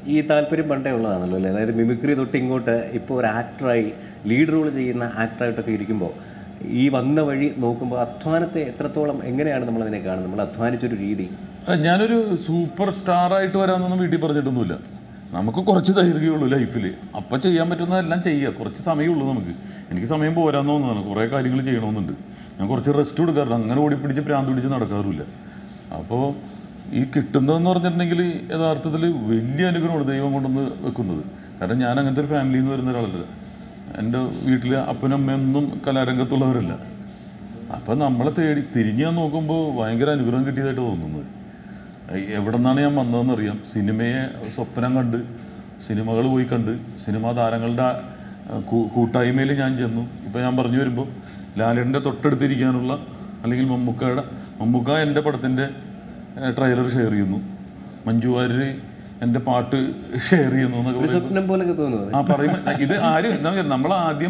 ഈ താല്പര്യം പണ്ടേ ഉള്ളതാണല്ലോ അല്ലേ? അതായത് മിമിക്രി തൊട്ട് ഇങ്ങോട്ട് ഇപ്പോൾ ഒരു ആക്ടറായി ലീഡ് റോൾ ചെയ്യുന്ന ആക്ടറായിട്ടൊക്കെ ഇരിക്കുമ്പോൾ ഈ വന്ന വഴി നോക്കുമ്പോൾ അധ്വാനത്തെ എത്രത്തോളം എങ്ങനെയാണ് നമ്മളതിനെ കാണുന്നത്? നമ്മൾ അധ്വാനിച്ചൊരു രീതി. ഞാനൊരു സൂപ്പർ സ്റ്റാറായിട്ട് വരാമെന്നൊന്നും വീട്ടിൽ പറഞ്ഞിട്ടൊന്നുമില്ല. നമുക്ക് കുറച്ച് ദൈർഘ്യമുള്ളൂ ലൈഫിൽ. അപ്പം ചെയ്യാൻ പറ്റുന്നതെല്ലാം ചെയ്യുക. കുറച്ച് സമയമുള്ളൂ നമുക്ക്. എനിക്ക് സമയം പോരാന്ന് തോന്നുന്നതാണ്. കുറേ കാര്യങ്ങൾ ചെയ്യണമെന്നുണ്ട്. ഞാൻ കുറച്ച് റെസ്റ്റ് കൊടുക്കാറുണ്ട്. അങ്ങനെ ഓടിപ്പിടിച്ച് പ്രാന്ത് പിടിച്ച് നടക്കാറില്ല. അപ്പോൾ ഈ കിട്ടുന്നതെന്ന് പറഞ്ഞിട്ടുണ്ടെങ്കിൽ യഥാർത്ഥത്തിൽ വലിയ അനുഗ്രഹമാണ് ദൈവം കൊണ്ടുവന്ന് വെക്കുന്നത്. കാരണം ഞാൻ അങ്ങനത്തെ ഒരു ഫാമിലിയിൽ നിന്ന് വരുന്ന ഒരാളല്ല. എൻ്റെ വീട്ടിൽ അപ്പനും അമ്മയൊന്നും കലാരംഗത്തുള്ളവരല്ല. അപ്പം നമ്മളെ തിരിഞ്ഞ് നോക്കുമ്പോൾ ഭയങ്കര അനുഗ്രഹം കിട്ടിയതായിട്ട് തോന്നുന്നത്. എവിടെ നിന്നാണ് ഞാൻ വന്നതെന്നറിയാം. സിനിമയെ സ്വപ്നം കണ്ട് സിനിമകൾ പോയി കണ്ട് സിനിമാ താരങ്ങളുടെ കൂട്ടായ്മയിൽ ഞാൻ ചെന്നു. ഇപ്പം ഞാൻ പറഞ്ഞു വരുമ്പോൾ ലാലേട്ടൻ്റെ തൊട്ടടുത്തിരിക്കാനുള്ള അല്ലെങ്കിൽ മമ്മൂക്ക എൻ്റെ പടത്തിൻ്റെ ട്രെയിലർ ഷെയർ ചെയ്യുന്നു, മഞ്ജു വാര്യർ എൻ്റെ പാട്ട് ഷെയർ ചെയ്യുന്നു എന്നൊക്കെ പറയുമ്പോൾ ഇത് ആരും എന്താ പറയുക, നമ്മളാദ്യം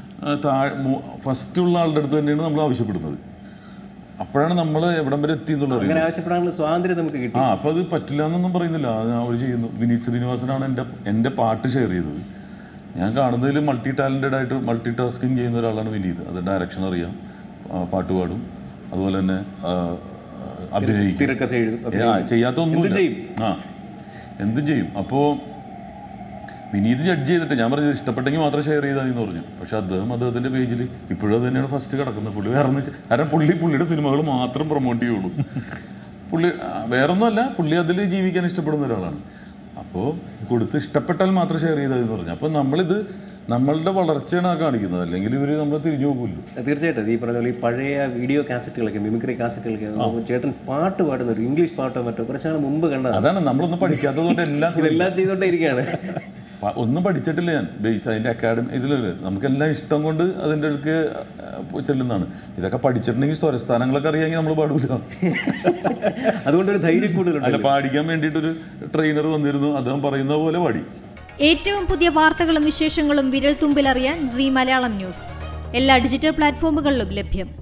ഫസ്റ്റുള്ള ആളുടെ അടുത്ത് തന്നെയാണ് നമ്മൾ ആവശ്യപ്പെടുന്നത്. അപ്പോഴാണ് നമ്മൾ എവിടം വരെ എത്തി എന്നുള്ളത്. സ്വാതന്ത്ര്യം നമുക്ക് കിട്ടി. അപ്പോൾ അത് പറ്റില്ല എന്നൊന്നും പറയുന്നില്ല. അവർ ചെയ്യുന്നു. വിനീത് ശ്രീനിവാസനാണ് എൻ്റെ പാട്ട് ഷെയർ ചെയ്തത്. ഞാൻ കാണുന്നതിൽ മൾട്ടി ടാസ്കിങ് ചെയ്യുന്ന ഒരാളാണ് വിനീത്. അത് ഡയറക്ഷൻ അറിയാം, പാട്ട് പാടും, അതുപോലെ തന്നെ അഭിനയിക്കും, ചെയ്യാത്തൊന്നുമില്ല. എന്തും ചെയ്യും. അപ്പോൾ വിനീത് ജഡ്ജ് ചെയ്തിട്ട് ഞാൻ പറഞ്ഞത് ഇഷ്ടപ്പെട്ടെങ്കിൽ മാത്രം ഷെയർ ചെയ്താൽ എന്ന് പറഞ്ഞു. പക്ഷെ അദ്ദേഹത്തിൻ്റെ പേജിൽ ഇപ്പോഴും അത് തന്നെയാണ് ഫസ്റ്റ് കിടക്കുന്നത്. പുള്ളി വേറെ കാരണം പുള്ളിയുടെ സിനിമകൾ മാത്രം പ്രൊമോട്ട് ചെയ്യുള്ളൂ. വേറൊന്നുമല്ല, പുള്ളി അതിൽ ജീവിക്കാൻ ഇഷ്ടപ്പെടുന്ന ഒരാളാണ്. അപ്പോൾ കൊടുത്ത് ഇഷ്ടപ്പെട്ടാൽ മാത്രം ഷെയർ ചെയ്താൽ എന്ന് പറഞ്ഞു. അപ്പോൾ നമ്മളിത് നമ്മളുടെ വളർച്ചയാണ് കാണിക്കുന്നത്, അല്ലെങ്കിൽ ഇവർ നമ്മൾ തിരിഞ്ഞു പോകുമല്ലോ. തീർച്ചയായിട്ടും ഈ പറഞ്ഞ പോലെ ഈ പഴയ വീഡിയോ കാസറ്റുകളൊക്കെ, മിമിക്രി കാസറ്റുകളൊക്കെ ചേട്ടൻ പാട്ട് പാടുന്ന ഒരു ഇംഗ്ലീഷ് പാട്ടോ മറ്റോ കുറച്ചാണ് മുമ്പ് കണ്ടത്. അതാണ് നമ്മളൊന്നും പഠിക്കാത്തതുകൊണ്ട് എല്ലാം ചെയ്തുകൊണ്ടേ ഇരിക്കുകയാണ്. ഒന്നും പഠിച്ചിട്ടില്ല ഞാൻ. ബേസ് അതിൻ്റെ അക്കാഡമി ഇതിലൊരു നമുക്കെല്ലാം ഇഷ്ടം കൊണ്ട് അതിൻ്റെ അടുക്ക് ചെല്ലുന്നതാണ്. ഇതൊക്കെ പഠിച്ചിട്ടുണ്ടെങ്കിൽ സ്വരസ്ഥാനങ്ങളൊക്കെ അറിയാമെങ്കിൽ നമ്മൾ പാടില്ല. അതുകൊണ്ടൊരു ധൈര്യം കൂടുതലുണ്ട്. അല്ല, പാടിക്കാൻ വേണ്ടിയിട്ടൊരു ട്രെയിനർ വന്നിരുന്നു, അദ്ദേഹം പറയുന്ന പോലെ പാടി. ഏറ്റവും പുതിയ വാർത്തകളും വിശേഷങ്ങളും വിരൽ തുമ്പിലറിയാൻ സീ മലയാളം ന്യൂസ് എല്ലാ ഡിജിറ്റൽ പ്ലാറ്റ്ഫോമുകളിലും ലഭ്യം.